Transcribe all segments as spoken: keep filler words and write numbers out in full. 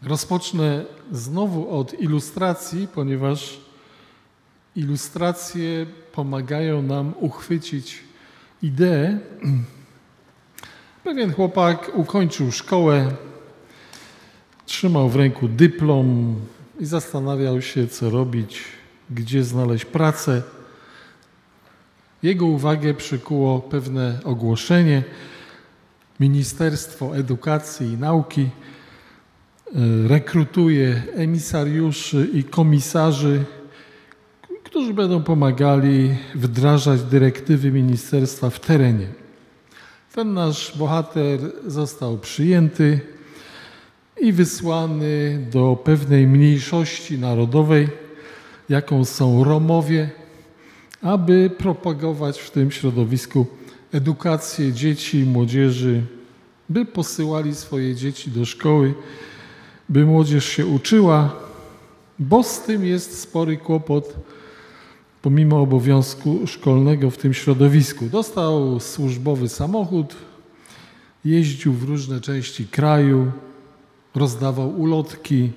Rozpocznę znowu od ilustracji, ponieważ ilustracje pomagają nam uchwycić ideę. Pewien chłopak ukończył szkołę, trzymał w ręku dyplom i zastanawiał się, co robić, gdzie znaleźć pracę. Jego uwagę przykuło pewne ogłoszenie. Ministerstwo Edukacji i Nauki rekrutuje emisariuszy i komisarzy, którzy będą pomagali wdrażać dyrektywy ministerstwa w terenie. Ten nasz bohater został przyjęty i wysłany do pewnej mniejszości narodowej, jaką są Romowie, aby propagować w tym środowisku edukację dzieci i młodzieży, by posyłali swoje dzieci do szkoły, by młodzież się uczyła, bo z tym jest spory kłopot pomimo obowiązku szkolnego w tym środowisku. Dostał służbowy samochód, jeździł w różne części kraju, rozdawał ulotki,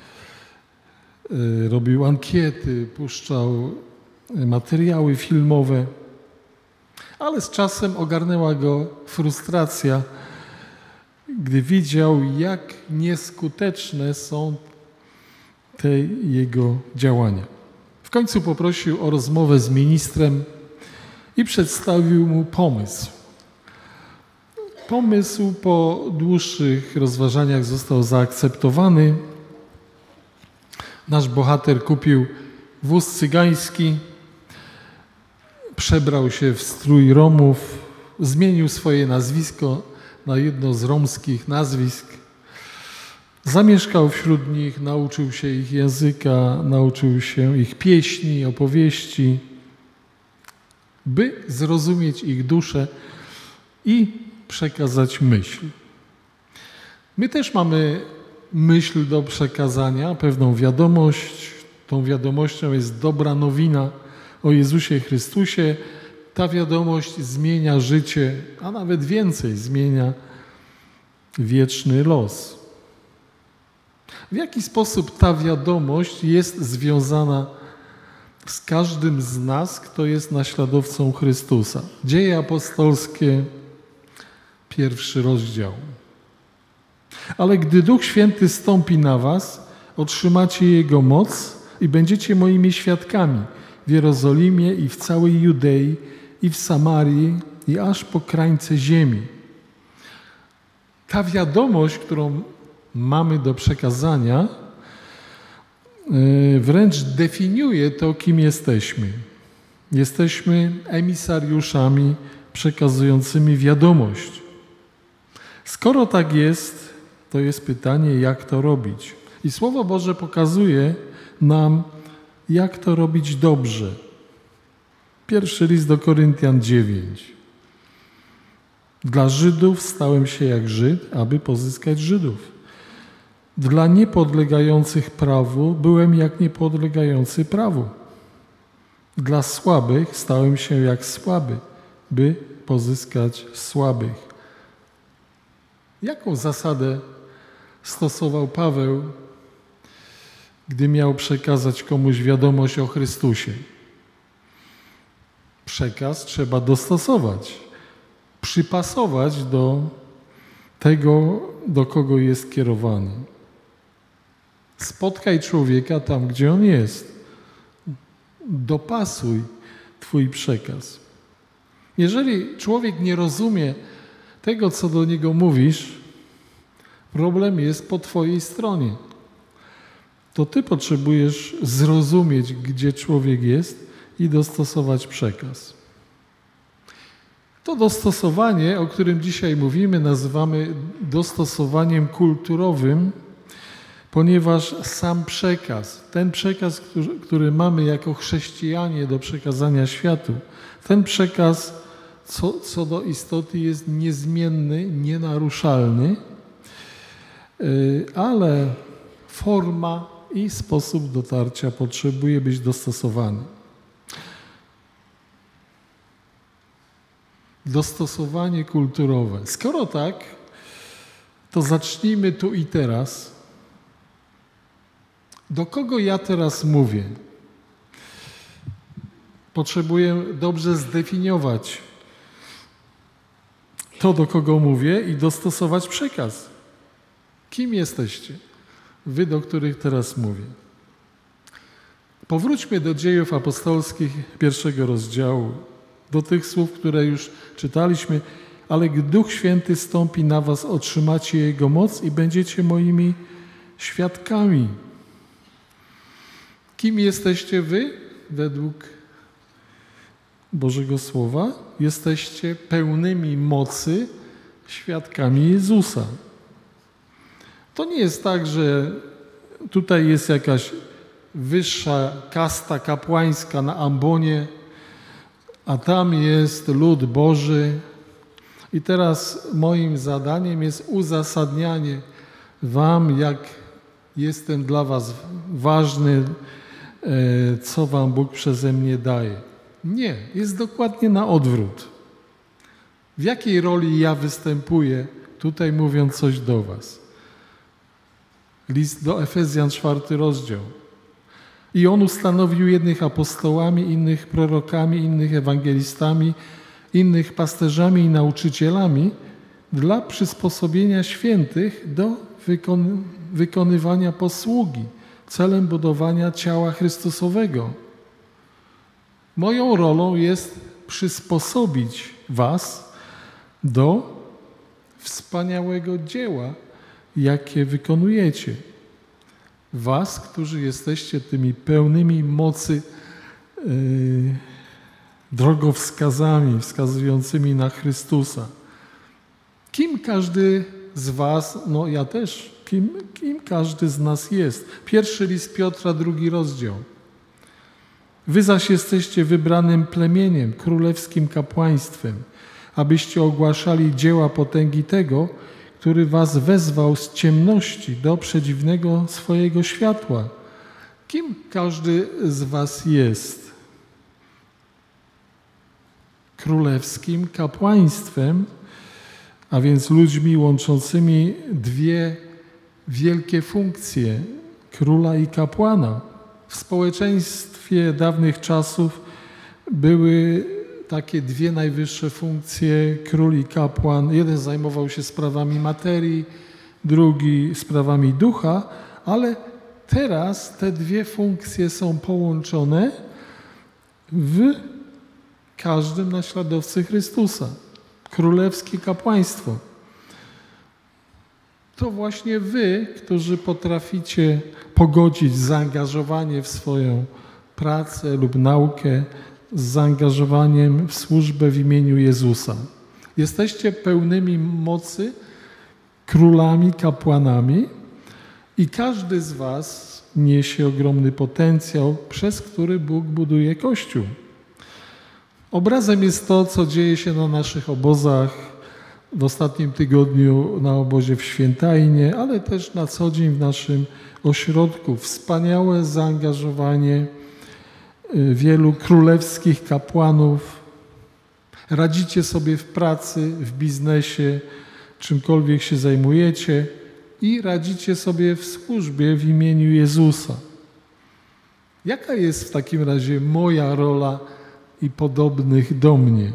robił ankiety, puszczał materiały filmowe, ale z czasem ogarnęła go frustracja, gdy widział, jak nieskuteczne są te jego działania. W końcu poprosił o rozmowę z ministrem i przedstawił mu pomysł. Pomysł po dłuższych rozważaniach został zaakceptowany. Nasz bohater kupił wóz cygański, przebrał się w strój Romów, zmienił swoje nazwisko na jedno z romskich nazwisk. Zamieszkał wśród nich, nauczył się ich języka, nauczył się ich pieśni, opowieści, by zrozumieć ich duszę i przekazać myśl. My też mamy myśl do przekazania, pewną wiadomość. Tą wiadomością jest dobra nowina o Jezusie Chrystusie. Ta wiadomość zmienia życie, a nawet więcej, zmienia wieczny los. W jaki sposób ta wiadomość jest związana z każdym z nas, kto jest naśladowcą Chrystusa? Dzieje apostolskie, pierwszy rozdział. Ale gdy Duch Święty stąpi na was, otrzymacie Jego moc i będziecie moimi świadkami w Jerozolimie i w całej Judei i w Samarii i aż po krańce ziemi. Ta wiadomość, którą mamy do przekazania, wręcz definiuje to, kim jesteśmy. Jesteśmy emisariuszami przekazującymi wiadomość. Skoro tak jest, to jest pytanie, jak to robić. I Słowo Boże pokazuje nam, jak to robić dobrze. Pierwszy list do Koryntian dziewięć. Dla Żydów stałem się jak Żyd, aby pozyskać Żydów. Dla niepodlegających prawu byłem jak niepodlegający prawu. Dla słabych stałem się jak słaby, by pozyskać słabych. Jaką zasadę stosował Paweł, gdy miał przekazać komuś wiadomość o Chrystusie? Przekaz trzeba dostosować, przypasować do tego, do kogo jest kierowany. Spotkaj człowieka tam, gdzie on jest. Dopasuj twój przekaz. Jeżeli człowiek nie rozumie tego, co do niego mówisz, problem jest po twojej stronie. To ty potrzebujesz zrozumieć, gdzie człowiek jest i dostosować przekaz. To dostosowanie, o którym dzisiaj mówimy, nazywamy dostosowaniem kulturowym, ponieważ sam przekaz, ten przekaz, który, który mamy jako chrześcijanie do przekazania światu, ten przekaz co, co do istoty jest niezmienny, nienaruszalny, ale forma i sposób dotarcia potrzebuje być dostosowany. Dostosowanie kulturowe. Skoro tak, to zacznijmy tu i teraz Do kogo ja teraz mówię? Potrzebuję dobrze zdefiniować to, do kogo mówię i dostosować przekaz. Kim jesteście? Wy, do których teraz mówię. Powróćmy do Dziejów Apostolskich pierwszego rozdziału, do tych słów, które już czytaliśmy. Ale gdy Duch Święty stąpi na was, otrzymacie Jego moc i będziecie moimi świadkami. Kim jesteście wy według Bożego Słowa? Jesteście pełnymi mocy świadkami Jezusa. To nie jest tak, że tutaj jest jakaś wyższa kasta kapłańska na ambonie, a tam jest lud Boży. I teraz moim zadaniem jest uzasadnianie wam, jak jestem dla was ważny, co wam Bóg przeze mnie daje. Nie, jest dokładnie na odwrót. W jakiej roli ja występuję, tutaj mówiąc coś do was? List do Efezjan, czwarty rozdział. I on ustanowił jednych apostołami, innych prorokami, innych ewangelistami, innych pasterzami i nauczycielami dla przysposobienia świętych do wykon- wykonywania posługi, celem budowania ciała Chrystusowego. Moją rolą jest przysposobić was do wspaniałego dzieła, jakie wykonujecie. Was, którzy jesteście tymi pełnymi mocy yy, drogowskazami, wskazującymi na Chrystusa. Kim każdy z was, no ja też, kim, kim każdy z nas jest? Pierwszy list Piotra, drugi rozdział. Wy zaś jesteście wybranym plemieniem, królewskim kapłaństwem, abyście ogłaszali dzieła potęgi tego, który was wezwał z ciemności do przedziwnego swojego światła. Kim każdy z was jest? Królewskim kapłaństwem, a więc ludźmi łączącymi dwie wielkie funkcje, króla i kapłana. W społeczeństwie dawnych czasów były takie dwie najwyższe funkcje, król i kapłan. Jeden zajmował się sprawami materii, drugi sprawami ducha, ale teraz te dwie funkcje są połączone w każdym naśladowcy Chrystusa. Królewskie kapłaństwo. To właśnie wy, którzy potraficie pogodzić zaangażowanie w swoją pracę lub naukę z zaangażowaniem w służbę w imieniu Jezusa. Jesteście pełnymi mocy, królami, kapłanami i każdy z was niesie ogromny potencjał, przez który Bóg buduje Kościół. Obrazem jest to, co dzieje się na naszych obozach, w ostatnim tygodniu na obozie w Świętajnie, ale też na co dzień w naszym ośrodku. Wspaniałe zaangażowanie wielu królewskich kapłanów. Radzicie sobie w pracy, w biznesie, czymkolwiek się zajmujecie i radzicie sobie w służbie w imieniu Jezusa. Jaka jest w takim razie moja rola i podobnych do mnie?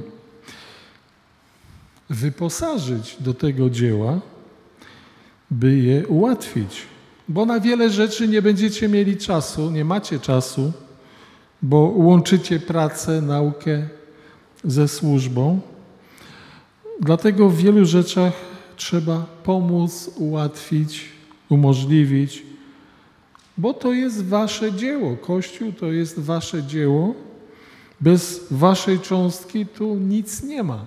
Wyposażyć do tego dzieła, by je ułatwić. Bo na wiele rzeczy nie będziecie mieli czasu, nie macie czasu, bo łączycie pracę, naukę ze służbą. Dlatego w wielu rzeczach trzeba pomóc, ułatwić, umożliwić, bo to jest wasze dzieło. Kościół to jest wasze dzieło. Bez waszej cząstki tu nic nie ma.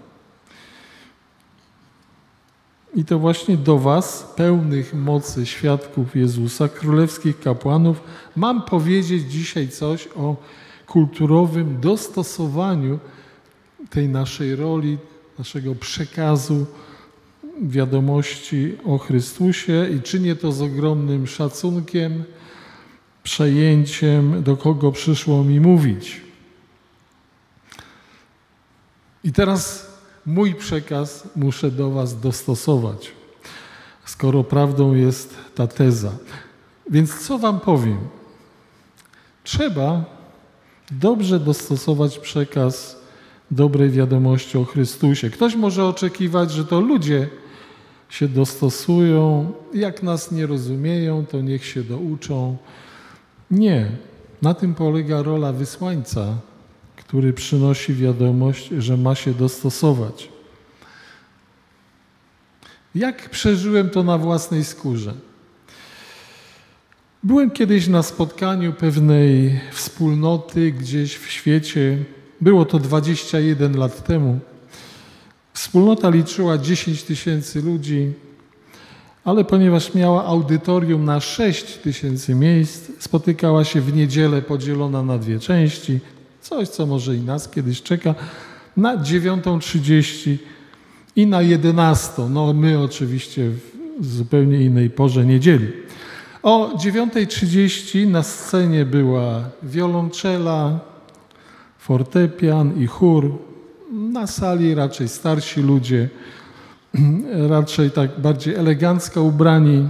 I to właśnie do was, pełnych mocy świadków Jezusa, królewskich kapłanów, mam powiedzieć dzisiaj coś o kulturowym dostosowaniu tej naszej roli, naszego przekazu, wiadomości o Chrystusie i czynię to z ogromnym szacunkiem, przejęciem, do kogo przyszło mi mówić. I teraz mój przekaz muszę do was dostosować, skoro prawdą jest ta teza. Więc co wam powiem? Trzeba dobrze dostosować przekaz dobrej wiadomości o Chrystusie. Ktoś może oczekiwać, że to ludzie się dostosują, jak nas nie rozumieją, to niech się douczą. Nie, na tym polega rola wysłańca, który przynosi wiadomość, że ma się dostosować. Jak przeżyłem to na własnej skórze? Byłem kiedyś na spotkaniu pewnej wspólnoty gdzieś w świecie. Było to dwadzieścia jeden lat temu. Wspólnota liczyła dziesięć tysięcy ludzi, ale ponieważ miała audytorium na sześć tysięcy miejsc, spotykała się w niedzielę podzielona na dwie części, coś, co może i nas kiedyś czeka, na dziewiątą trzydzieści i na jedenastą. No my oczywiście w zupełnie innej porze niedzieli. O dziewiątej trzydzieści na scenie była wiolonczela, fortepian i chór. Na sali raczej starsi ludzie, raczej tak bardziej elegancko ubrani.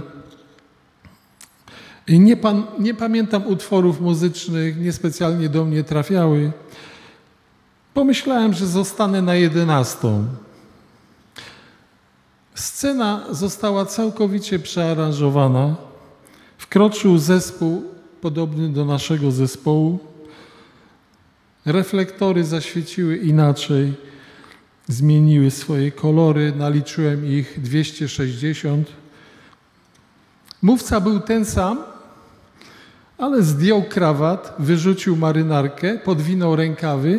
I nie, pan, nie pamiętam utworów muzycznych, niespecjalnie do mnie trafiały. Pomyślałem, że zostanę na jedenastą. Scena została całkowicie przearanżowana. Wkroczył zespół podobny do naszego zespołu. Reflektory zaświeciły inaczej, zmieniły swoje kolory, naliczyłem ich dwieście sześćdziesiąt. Mówca był ten sam, ale zdjął krawat, wyrzucił marynarkę, podwinął rękawy.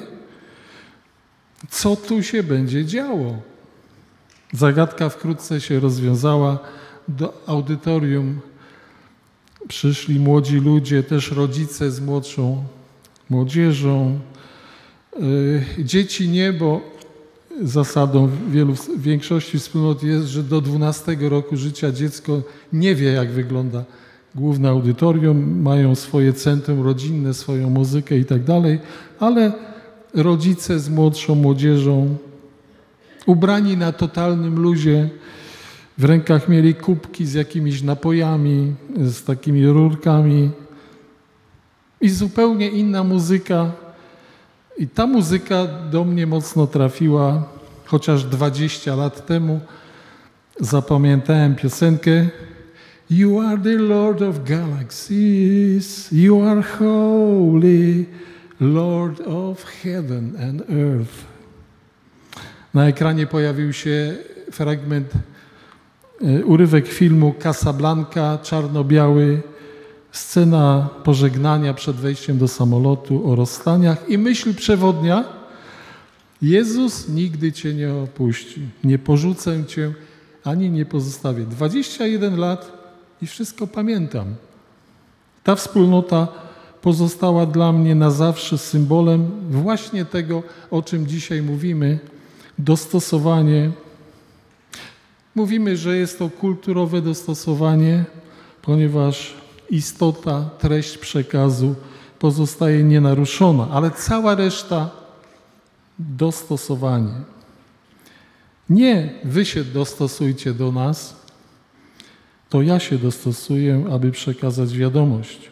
Co tu się będzie działo? Zagadka wkrótce się rozwiązała. Do audytorium przyszli młodzi ludzie, też rodzice z młodszą młodzieżą. Dzieci nie, bo zasadą wielu, w większości wspólnot jest, że do dwunastego roku życia dziecko nie wie, jak wygląda główne audytorium, mają swoje centrum rodzinne, swoją muzykę i tak dalej, ale rodzice z młodszą młodzieżą, ubrani na totalnym luzie, w rękach mieli kubki z jakimiś napojami, z takimi rurkami i zupełnie inna muzyka. I ta muzyka do mnie mocno trafiła, chociaż dwadzieścia lat temu zapamiętałem piosenkę You are the Lord of galaxies, you are holy, Lord of heaven and earth. Na ekranie pojawił się fragment, urywek filmu Casablanca, czarno-biały, scena pożegnania przed wejściem do samolotu, o rozstaniach i myśl przewodnia: Jezus nigdy Cię nie opuści, nie porzucę Cię, ani nie pozostawię. dwadzieścia jeden lat i wszystko pamiętam. Ta wspólnota pozostała dla mnie na zawsze symbolem właśnie tego, o czym dzisiaj mówimy, dostosowanie. Mówimy, że jest to kulturowe dostosowanie, ponieważ istota, treść przekazu pozostaje nienaruszona, ale cała reszta dostosowanie. Nie wy się dostosujcie do nas, to ja się dostosuję, aby przekazać wiadomość.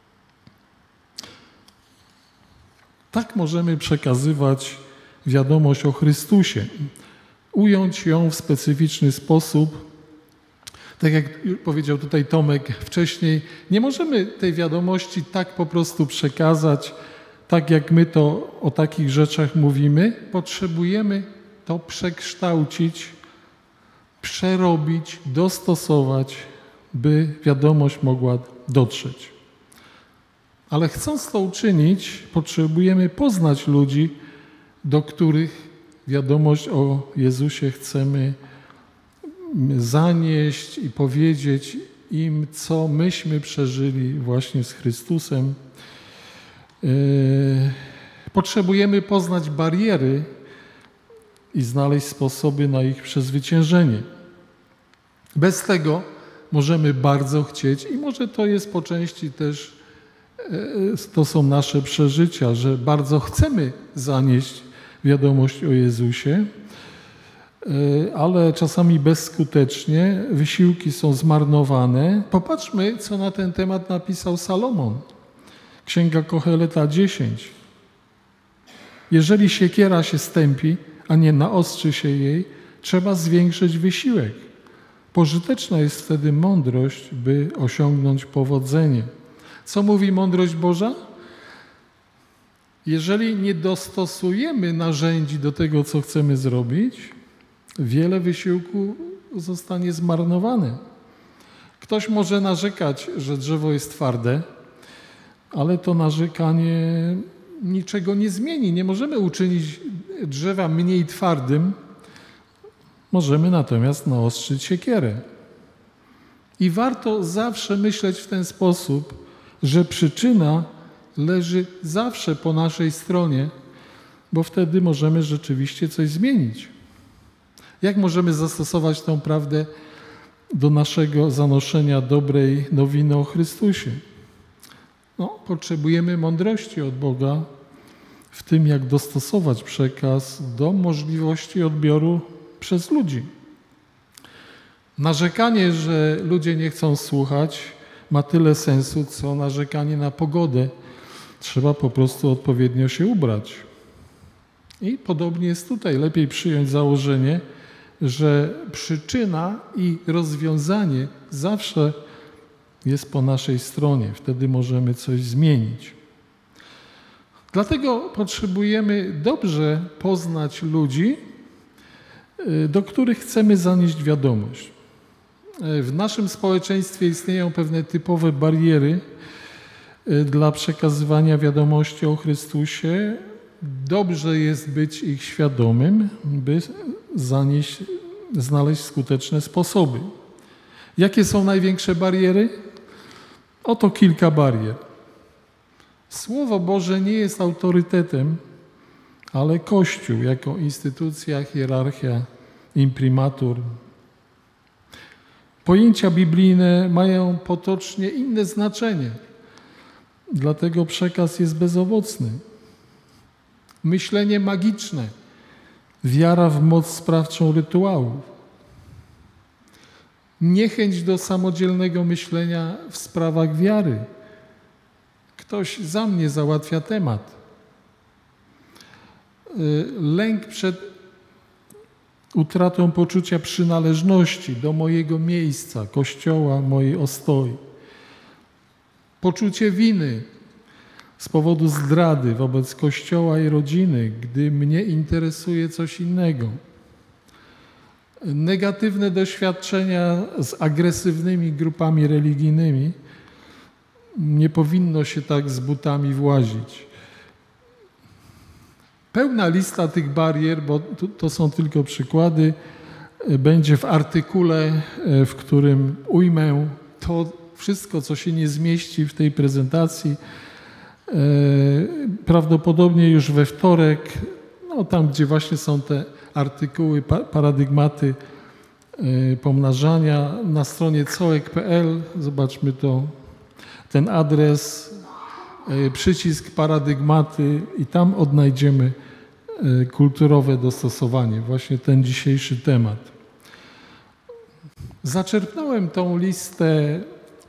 Tak możemy przekazywać wiadomość o Chrystusie, ująć ją w specyficzny sposób. Tak jak powiedział tutaj Tomek wcześniej, nie możemy tej wiadomości tak po prostu przekazać, tak jak my to o takich rzeczach mówimy. Potrzebujemy to przekształcić, przerobić, dostosować, by wiadomość mogła dotrzeć. Ale chcąc to uczynić, potrzebujemy poznać ludzi, do których wiadomość o Jezusie chcemy zanieść i powiedzieć im, co myśmy przeżyli właśnie z Chrystusem. Potrzebujemy poznać bariery i znaleźć sposoby na ich przezwyciężenie. Bez tego możemy bardzo chcieć i może to jest po części też, to są nasze przeżycia, że bardzo chcemy zanieść wiadomość o Jezusie, ale czasami bezskutecznie, wysiłki są zmarnowane. Popatrzmy, co na ten temat napisał Salomon, Księga Koheleta dziesięć. Jeżeli siekiera się stępi, a nie naostrzy się jej, trzeba zwiększyć wysiłek. Pożyteczna jest wtedy mądrość, by osiągnąć powodzenie. Co mówi mądrość Boża? Jeżeli nie dostosujemy narzędzi do tego, co chcemy zrobić, wiele wysiłku zostanie zmarnowane. Ktoś może narzekać, że drzewo jest twarde, ale to narzekanie niczego nie zmieni. Nie możemy uczynić drzewa mniej twardym, możemy natomiast naostrzyć siekierę. I warto zawsze myśleć w ten sposób, że przyczyna leży zawsze po naszej stronie, bo wtedy możemy rzeczywiście coś zmienić. Jak możemy zastosować tę prawdę do naszego zanoszenia dobrej nowiny o Chrystusie? No, potrzebujemy mądrości od Boga w tym, jak dostosować przekaz do możliwości odbioru przez ludzi. Narzekanie, że ludzie nie chcą słuchać, ma tyle sensu, co narzekanie na pogodę. Trzeba po prostu odpowiednio się ubrać. I podobnie jest tutaj. Lepiej przyjąć założenie, że przyczyna i rozwiązanie zawsze jest po naszej stronie. Wtedy możemy coś zmienić. Dlatego potrzebujemy dobrze poznać ludzi, do których chcemy zanieść wiadomość. W naszym społeczeństwie istnieją pewne typowe bariery dla przekazywania wiadomości o Chrystusie. Dobrze jest być ich świadomym, by zanieść, znaleźć skuteczne sposoby. Jakie są największe bariery? Oto kilka barier. Słowo Boże nie jest autorytetem, ale Kościół jako instytucja, hierarchia, imprimatur. Pojęcia biblijne mają potocznie inne znaczenie, dlatego przekaz jest bezowocny. Myślenie magiczne, wiara w moc sprawczą rytuałów, niechęć do samodzielnego myślenia w sprawach wiary. Ktoś za mnie załatwia temat. Lęk przed utratą poczucia przynależności do mojego miejsca, Kościoła, mojej ostoi. Poczucie winy z powodu zdrady wobec Kościoła i rodziny, gdy mnie interesuje coś innego. Negatywne doświadczenia z agresywnymi grupami religijnymi. Nie powinno się tak z butami włazić. Pełna lista tych barier, bo to są tylko przykłady, będzie w artykule, w którym ujmę to wszystko, co się nie zmieści w tej prezentacji. Prawdopodobnie już we wtorek, no tam, gdzie właśnie są te artykuły, paradygmaty pomnażania, na stronie coek kropka p l, zobaczmy to, ten adres, przycisk paradygmaty i tam odnajdziemy kulturowe dostosowanie, właśnie ten dzisiejszy temat. Zaczerpnąłem tą listę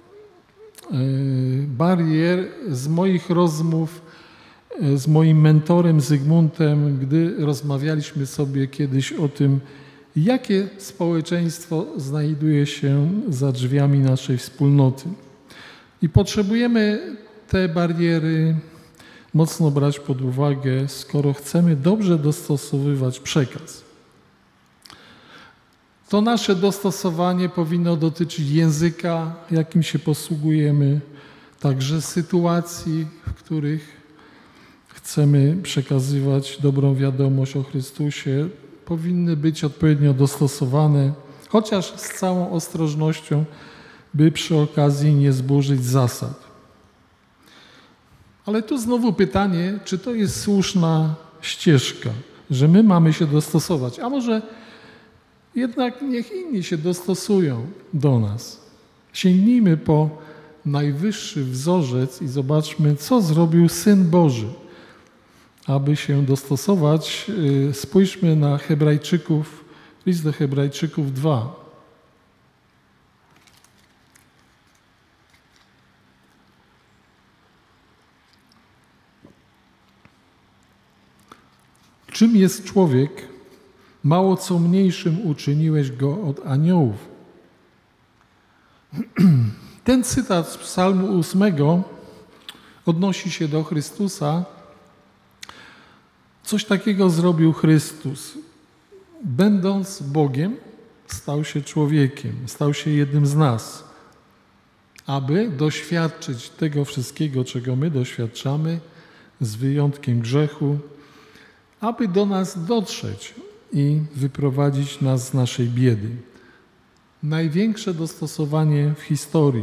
barier z moich rozmów z moim mentorem Zygmuntem, gdy rozmawialiśmy sobie kiedyś o tym, jakie społeczeństwo znajduje się za drzwiami naszej wspólnoty. I potrzebujemy te bariery mocno brać pod uwagę, skoro chcemy dobrze dostosowywać przekaz. To nasze dostosowanie powinno dotyczyć języka, jakim się posługujemy, także sytuacji, w których chcemy przekazywać dobrą wiadomość o Chrystusie, powinny być odpowiednio dostosowane, chociaż z całą ostrożnością, by przy okazji nie zburzyć zasad. Ale tu znowu pytanie, czy to jest słuszna ścieżka, że my mamy się dostosować, a może jednak niech inni się dostosują do nas. Sięgnijmy po najwyższy wzorzec i zobaczmy, co zrobił Syn Boży. Aby się dostosować, spójrzmy na Hebrajczyków, list do Hebrajczyków dwa. Czym jest człowiek? Mało co mniejszym uczyniłeś go od aniołów. Ten cytat z Psalmu ósmego odnosi się do Chrystusa. Coś takiego zrobił Chrystus. Będąc Bogiem, stał się człowiekiem, stał się jednym z nas, aby doświadczyć tego wszystkiego, czego my doświadczamy, z wyjątkiem grzechu, aby do nas dotrzeć i wyprowadzić nas z naszej biedy. Największe dostosowanie w historii.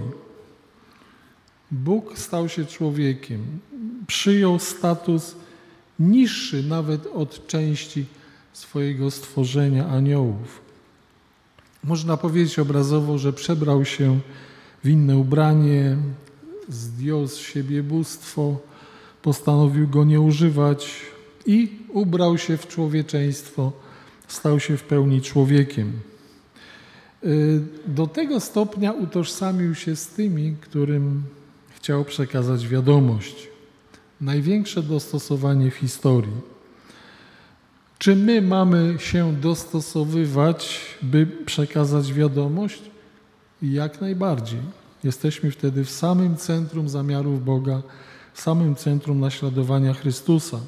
Bóg stał się człowiekiem, przyjął status niższy nawet od części swojego stworzenia aniołów. Można powiedzieć obrazowo, że przebrał się w inne ubranie, zdjął z siebie bóstwo, postanowił go nie używać i ubrał się w człowieczeństwo, stał się w pełni człowiekiem. Do tego stopnia utożsamił się z tymi, którym chciał przekazać wiadomość. Największe dostosowanie w historii. Czy my mamy się dostosowywać, by przekazać wiadomość? Jak najbardziej. Jesteśmy wtedy w samym centrum zamiarów Boga, w samym centrum naśladowania Chrystusa.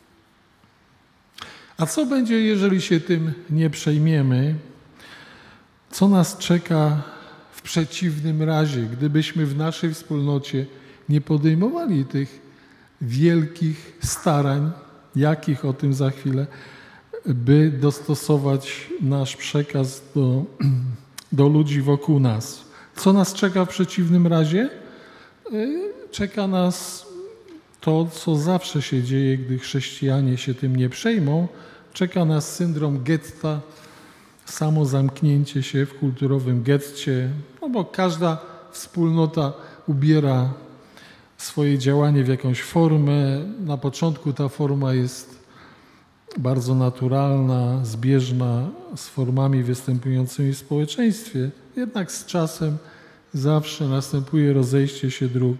A co będzie, jeżeli się tym nie przejmiemy? Co nas czeka w przeciwnym razie, gdybyśmy w naszej wspólnocie nie podejmowali tych wielkich starań, jakich o tym za chwilę, by dostosować nasz przekaz do, do ludzi wokół nas. Co nas czeka w przeciwnym razie? Czeka nas to, co zawsze się dzieje, gdy chrześcijanie się tym nie przejmą. Czeka nas syndrom getta, samo zamknięcie się w kulturowym getcie, no bo każda wspólnota ubiera swoje działanie w jakąś formę. Na początku ta forma jest bardzo naturalna, zbieżna z formami występującymi w społeczeństwie. Jednak z czasem zawsze następuje rozejście się dróg.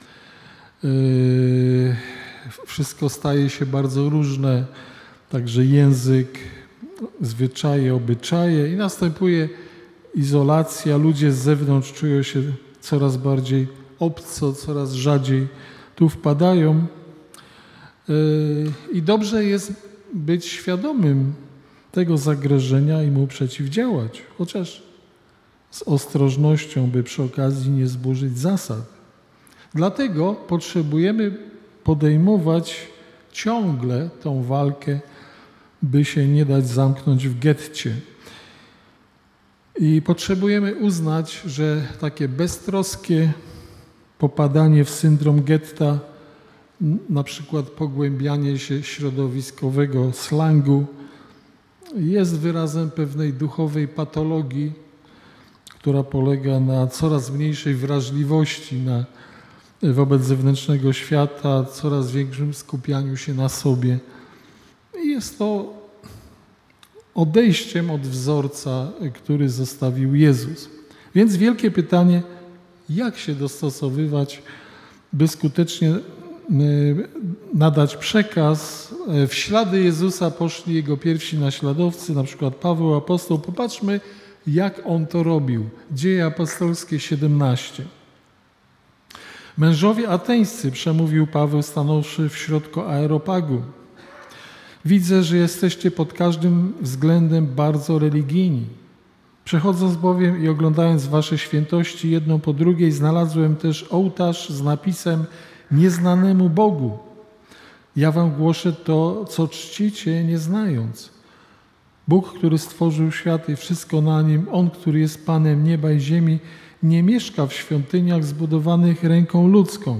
Yy, wszystko staje się bardzo różne, także język, zwyczaje, obyczaje i następuje izolacja. Ludzie z zewnątrz czują się coraz bardziej obco, coraz rzadziej tu wpadają. Yy, I dobrze jest być świadomym tego zagrożenia i mu przeciwdziałać, chociaż z ostrożnością, by przy okazji nie zburzyć zasad. Dlatego potrzebujemy podejmować ciągle tą walkę, by się nie dać zamknąć w getcie. I potrzebujemy uznać, że takie beztroskie popadanie w syndrom getta, na przykład pogłębianie się środowiskowego slangu, jest wyrazem pewnej duchowej patologii, która polega na coraz mniejszej wrażliwości na, wobec zewnętrznego świata, coraz większym skupianiu się na sobie. I jest to odejściem od wzorca, który zostawił Jezus. Więc wielkie pytanie, jak się dostosowywać, by skutecznie nadać przekaz. W ślady Jezusa poszli Jego pierwsi naśladowcy, na przykład Paweł apostoł. Popatrzmy, jak on to robił. Dzieje apostolskie siedemnaście. Mężowie ateńscy, przemówił Paweł, stanąwszy w środku Areopagu. Widzę, że jesteście pod każdym względem bardzo religijni. Przechodząc bowiem i oglądając wasze świętości jedną po drugiej, znalazłem też ołtarz z napisem nieznanemu Bogu. Ja wam głoszę to, co czcicie, nie znając. Bóg, który stworzył świat i wszystko na nim, On, który jest Panem nieba i ziemi, nie mieszka w świątyniach zbudowanych ręką ludzką.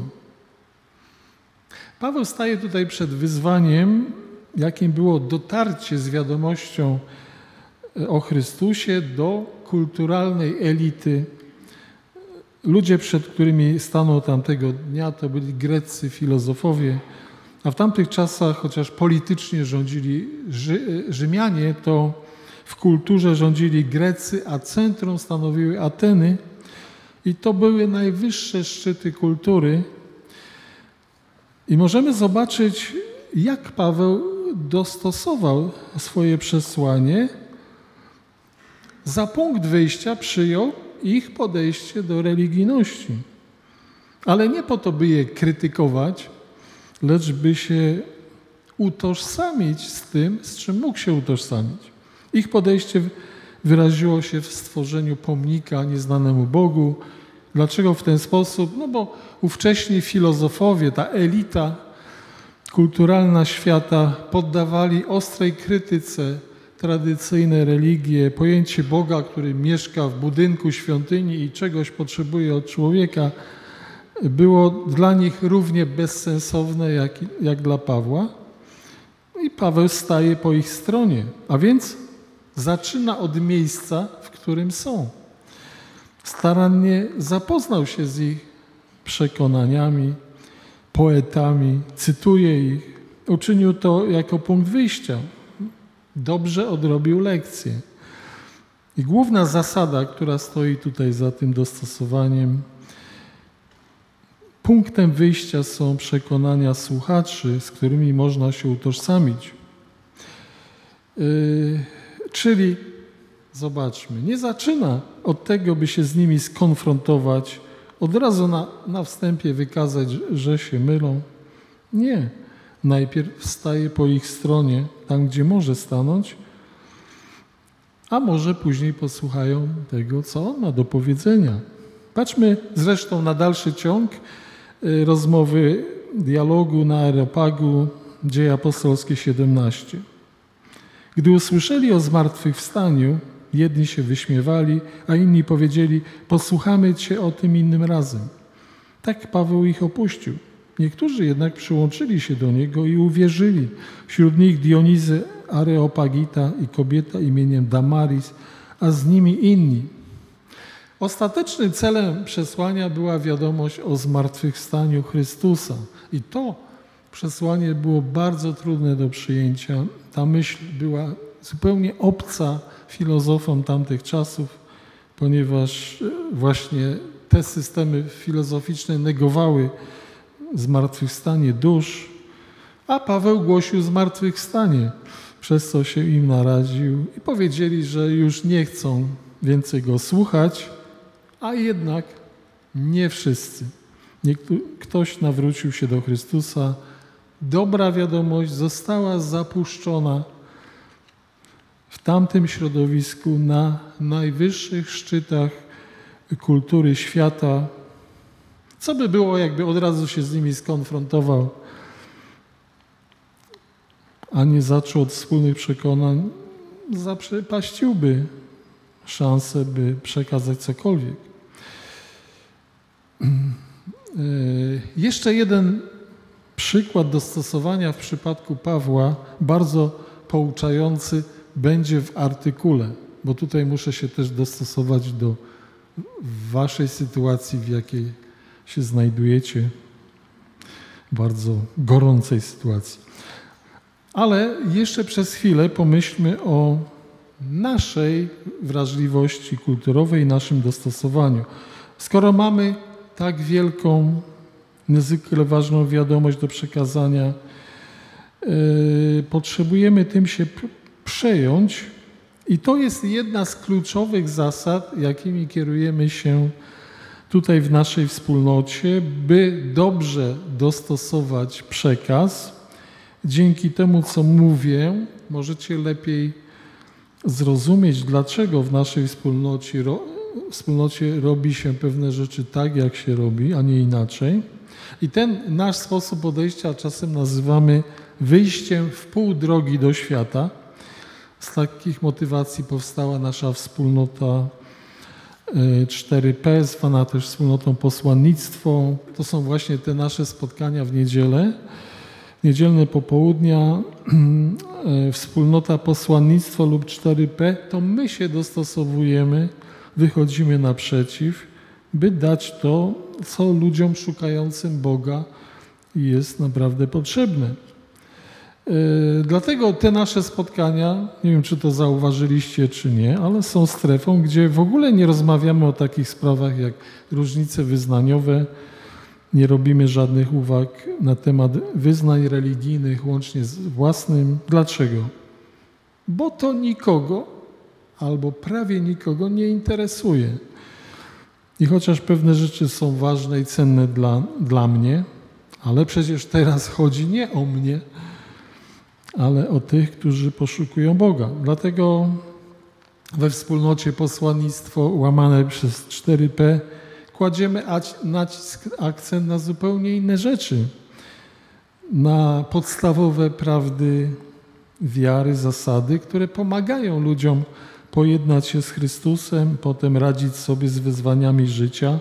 Paweł staje tutaj przed wyzwaniem, jakim było dotarcie z wiadomością o Chrystusie do kulturalnej elity. Ludzie, przed którymi stanął tamtego dnia, to byli greccy filozofowie, a w tamtych czasach, chociaż politycznie rządzili Rzy- Rzymianie, to w kulturze rządzili Grecy, a centrum stanowiły Ateny i to były najwyższe szczyty kultury. I możemy zobaczyć, jak Paweł dostosował swoje przesłanie, za punkt wyjścia przyjął ich podejście do religijności. Ale nie po to, by je krytykować, lecz by się utożsamić z tym, z czym mógł się utożsamić. Ich podejście wyraziło się w stworzeniu pomnika nieznanemu Bogu. Dlaczego w ten sposób? No bo ówcześni filozofowie, ta elita kulturalna świata poddawali ostrej krytyce tradycyjne religie, pojęcie Boga, który mieszka w budynku świątyni i czegoś potrzebuje od człowieka, było dla nich równie bezsensowne jak, jak dla Pawła. I Paweł staje po ich stronie, a więc zaczyna od miejsca, w którym są. Starannie zapoznał się z ich przekonaniami, poetami, cytuje ich. Uczynił to jako punkt wyjścia. Dobrze odrobił lekcję. I główna zasada, która stoi tutaj za tym dostosowaniem, punktem wyjścia są przekonania słuchaczy, z którymi można się utożsamić. Yy, czyli, zobaczmy, nie zaczyna od tego, by się z nimi skonfrontować, od razu na, na wstępie wykazać, że się mylą. Nie. Najpierw staje po ich stronie, tam gdzie może stanąć, a może później posłuchają tego, co on ma do powiedzenia. Patrzmy zresztą na dalszy ciąg rozmowy, dialogu na Areopagu, Dzieje Apostolskie siedemnaście. Gdy usłyszeli o zmartwychwstaniu, jedni się wyśmiewali, a inni powiedzieli: posłuchamy Cię o tym innym razem. Tak Paweł ich opuścił. Niektórzy jednak przyłączyli się do niego i uwierzyli. Wśród nich Dionizy Areopagita i kobieta imieniem Damaris, a z nimi inni. Ostatecznym celem przesłania była wiadomość o zmartwychwstaniu Chrystusa. I to przesłanie było bardzo trudne do przyjęcia. Ta myśl była zupełnie obca filozofom tamtych czasów, ponieważ właśnie te systemy filozoficzne negowały zmartwychwstanie dusz, a Paweł głosił zmartwychwstanie, przez co się im naraził i powiedzieli, że już nie chcą więcej go słuchać, a jednak nie wszyscy. Niektó- ktoś nawrócił się do Chrystusa. Dobra wiadomość została zapuszczona w tamtym środowisku na najwyższych szczytach kultury świata. Co by było, jakby od razu się z nimi skonfrontował, a nie zaczął od wspólnych przekonań, zaprzepaściłby szansę, by przekazać cokolwiek. Jeszcze jeden przykład dostosowania w przypadku Pawła, bardzo pouczający, będzie w artykule, bo tutaj muszę się też dostosować do waszej sytuacji, w jakiej się znajdujecie, bardzo gorącej sytuacji. Ale jeszcze przez chwilę pomyślmy o naszej wrażliwości kulturowej i naszym dostosowaniu. Skoro mamy tak wielką, niezwykle ważną wiadomość do przekazania, yy, potrzebujemy tym się przejąć i to jest jedna z kluczowych zasad, jakimi kierujemy się tutaj w naszej wspólnocie, by dobrze dostosować przekaz. Dzięki temu, co mówię, możecie lepiej zrozumieć, dlaczego w naszej wspólnocie, ro, wspólnocie robi się pewne rzeczy tak, jak się robi, a nie inaczej. I ten nasz sposób podejścia czasem nazywamy wyjściem w pół drogi do świata. Z takich motywacji powstała nasza wspólnota cztery P, zwana też wspólnotą posłannictwo. To są właśnie te nasze spotkania w niedzielę. Niedzielne popołudnia, wspólnota posłannictwo lub cztery P, to my się dostosowujemy, wychodzimy naprzeciw, by dać to, co ludziom szukającym Boga jest naprawdę potrzebne. Dlatego te nasze spotkania, nie wiem, czy to zauważyliście, czy nie, ale są strefą, gdzie w ogóle nie rozmawiamy o takich sprawach jak różnice wyznaniowe, nie robimy żadnych uwag na temat wyznań religijnych łącznie z własnym. Dlaczego? Bo to nikogo albo prawie nikogo nie interesuje. I chociaż pewne rzeczy są ważne i cenne dla, dla mnie, ale przecież teraz chodzi nie o mnie, ale o tych, którzy poszukują Boga. Dlatego we wspólnocie posłannictwo łamane przez cztery P kładziemy nacisk, akcent na zupełnie inne rzeczy. Na podstawowe prawdy wiary, zasady, które pomagają ludziom pojednać się z Chrystusem, potem radzić sobie z wyzwaniami życia.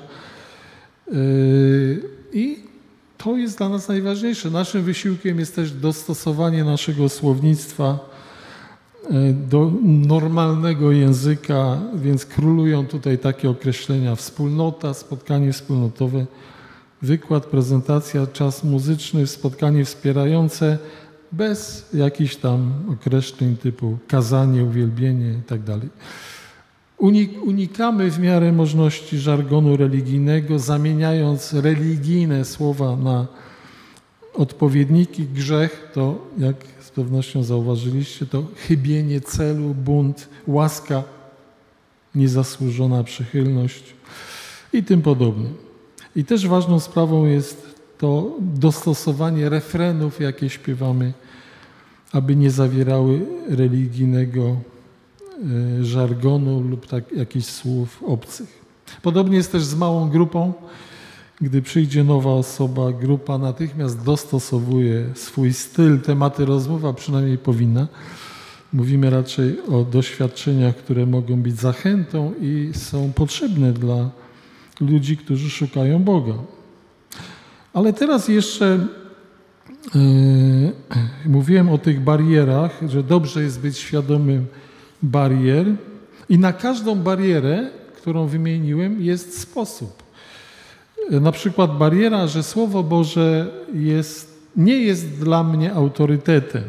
I to jest dla nas najważniejsze. Naszym wysiłkiem jest też dostosowanie naszego słownictwa do normalnego języka, więc królują tutaj takie określenia: wspólnota, spotkanie wspólnotowe, wykład, prezentacja, czas muzyczny, spotkanie wspierające, bez jakichś tam określeń typu kazanie, uwielbienie i tak dalej. Unikamy w miarę możliwości żargonu religijnego, zamieniając religijne słowa na odpowiedniki. Grzech to, jak z pewnością zauważyliście, to chybienie celu, bunt, łaska, niezasłużona przychylność i tym podobne. I też ważną sprawą jest to dostosowanie refrenów, jakie śpiewamy, aby nie zawierały religijnego żargonu lub tak jakichś słów obcych. Podobnie jest też z małą grupą. Gdy przyjdzie nowa osoba, grupa natychmiast dostosowuje swój styl, tematy rozmów, a przynajmniej powinna. Mówimy raczej o doświadczeniach, które mogą być zachętą i są potrzebne dla ludzi, którzy szukają Boga. Ale teraz jeszcze yy, mówiłem o tych barierach, że dobrze jest być świadomym barier i na każdą barierę, którą wymieniłem, jest sposób. Na przykład bariera, że Słowo Boże jest, nie jest dla mnie autorytetem.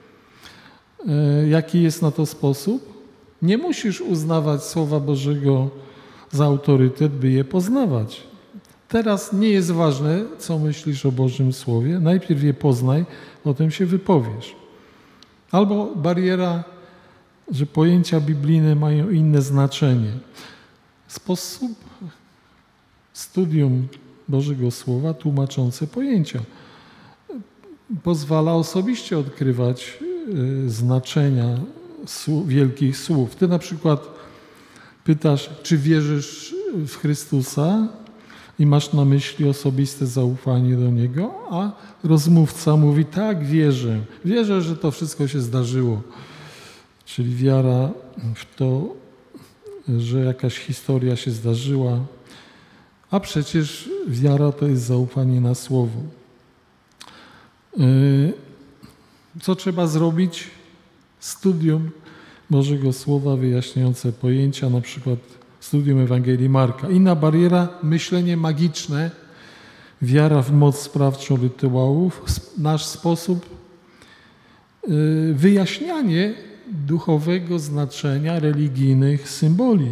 Jaki jest na to sposób? Nie musisz uznawać Słowa Bożego za autorytet, by je poznawać. Teraz nie jest ważne, co myślisz o Bożym Słowie. Najpierw je poznaj, potem się wypowiesz. Albo bariera, że pojęcia biblijne mają inne znaczenie. Sposób studium Bożego Słowa tłumaczące pojęcia pozwala osobiście odkrywać znaczenia wielkich słów. Ty na przykład pytasz, czy wierzysz w Chrystusa i masz na myśli osobiste zaufanie do Niego, a rozmówca mówi: tak, wierzę. Wierzę, że to wszystko się zdarzyło. Czyli wiara w to, że jakaś historia się zdarzyła, a przecież wiara to jest zaufanie na Słowo. Co trzeba zrobić? Studium Bożego Słowa wyjaśniające pojęcia, na przykład studium Ewangelii Marka. Inna bariera, myślenie magiczne, wiara w moc sprawczą rytuałów, nasz sposób wyjaśnianie duchowego znaczenia religijnych symboli.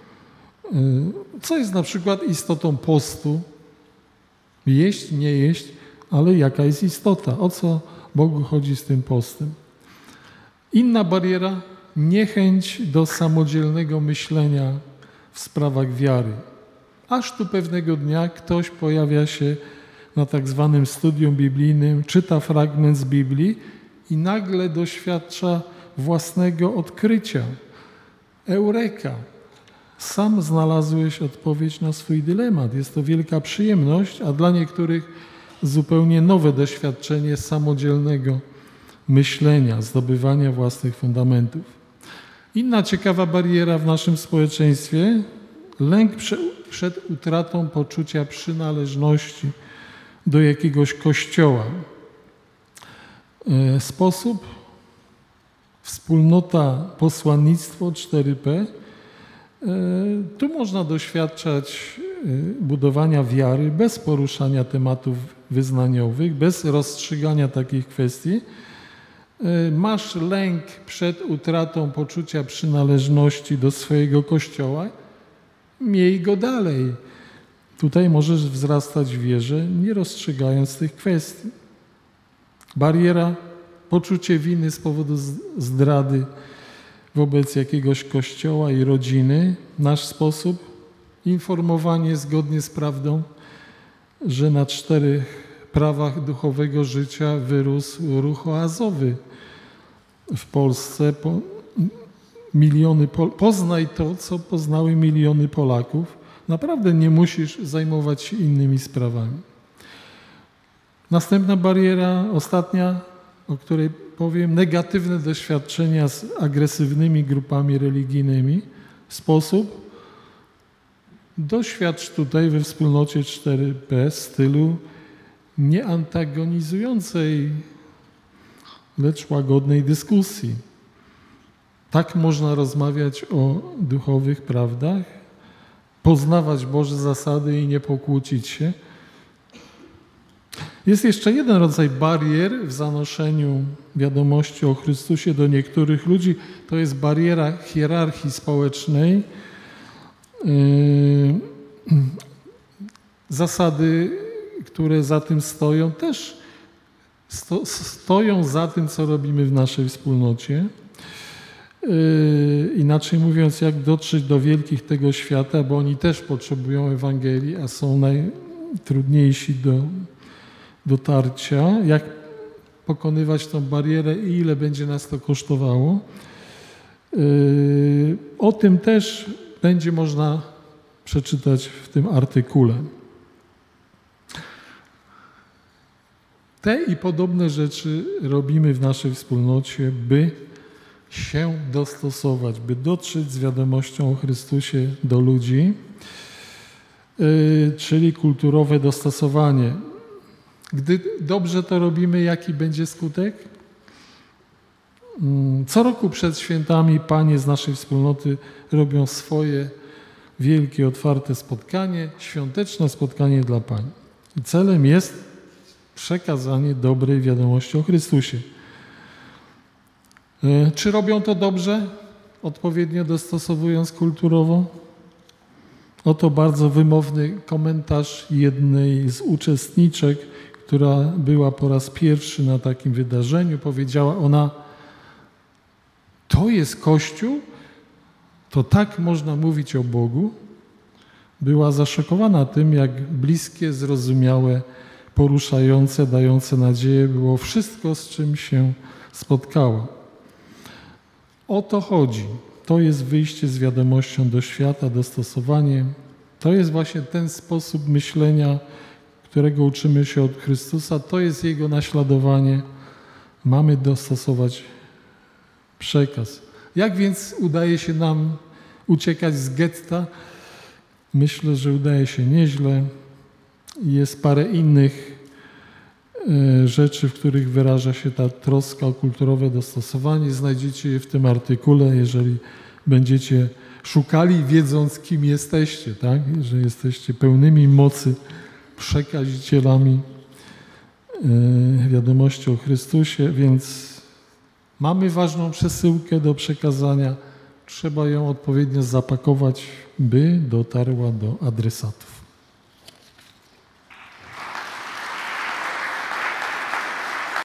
Co jest na przykład istotą postu? Jeść, nie jeść, ale jaka jest istota? O co Bogu chodzi z tym postem? Inna bariera, niechęć do samodzielnego myślenia w sprawach wiary. Aż tu pewnego dnia ktoś pojawia się na tak zwanym studium biblijnym, czyta fragment z Biblii i nagle doświadcza własnego odkrycia. Eureka! Sam znalazłeś odpowiedź na swój dylemat. Jest to wielka przyjemność, a dla niektórych zupełnie nowe doświadczenie samodzielnego myślenia, zdobywania własnych fundamentów. Inna ciekawa bariera w naszym społeczeństwie, lęk przed utratą poczucia przynależności do jakiegoś kościoła. Sposób, wspólnota, posłannictwo cztery P. Tu można doświadczać budowania wiary bez poruszania tematów wyznaniowych, bez rozstrzygania takich kwestii. Masz lęk przed utratą poczucia przynależności do swojego kościoła, miej go dalej. tutaj możesz wzrastać w wierze, nie rozstrzygając tych kwestii. Bariera, poczucie winy z powodu zdrady wobec jakiegoś kościoła i rodziny, nasz sposób, informowanie zgodnie z prawdą, że na czterech prawach duchowego życia wyrósł ruch oazowy w Polsce. Po, miliony Pol- Poznaj to, co poznały miliony Polaków. Naprawdę nie musisz zajmować się innymi sprawami. Następna bariera, ostatnia, o której powiem, negatywne doświadczenia z agresywnymi grupami religijnymi. Sposób, doświadcz tutaj we wspólnocie cztery P stylu nieantagonizującej, lecz łagodnej dyskusji. Tak można rozmawiać o duchowych prawdach, poznawać Boże zasady i nie pokłócić się. Jest jeszcze jeden rodzaj barier w zanoszeniu wiadomości o Chrystusie do niektórych ludzi. To jest bariera hierarchii społecznej. Zasady, które za tym stoją, też sto, stoją za tym, co robimy w naszej wspólnocie. Inaczej mówiąc, jak dotrzeć do wielkich tego świata, bo oni też potrzebują Ewangelii, a są najtrudniejsi do dotarcia, jak pokonywać tą barierę i ile będzie nas to kosztowało. O tym też będzie można przeczytać w tym artykule. Te i podobne rzeczy robimy w naszej wspólnocie, by się dostosować, by dotrzeć z wiadomością o Chrystusie do ludzi, yy, czyli kulturowe dostosowanie. Gdy dobrze to robimy, jaki będzie skutek? Co roku przed świętami panie z naszej wspólnoty robią swoje wielkie, otwarte spotkanie, świąteczne spotkanie dla pań. I celem jest przekazanie dobrej wiadomości o Chrystusie. Czy robią to dobrze? Odpowiednio dostosowując kulturowo? Oto bardzo wymowny komentarz jednej z uczestniczek, która była po raz pierwszy na takim wydarzeniu. Powiedziała ona: to jest Kościół? To tak można mówić o Bogu? Była zaszokowana tym, jak bliskie, zrozumiałe, poruszające, dające nadzieję było wszystko, z czym się spotkała. O to chodzi. To jest wyjście z wiadomością do świata, dostosowanie. To jest właśnie ten sposób myślenia, którego uczymy się od Chrystusa. To jest Jego naśladowanie. Mamy dostosować przekaz. Jak więc udaje się nam uciekać z getta? Myślę, że udaje się nieźle. Jest parę innych rzeczy, w których wyraża się ta troska o kulturowe dostosowanie. Znajdziecie je w tym artykule, jeżeli będziecie szukali, wiedząc, kim jesteście, tak? Że jesteście pełnymi mocy przekazicielami wiadomości o Chrystusie, więc mamy ważną przesyłkę do przekazania. Trzeba ją odpowiednio zapakować, by dotarła do adresatów.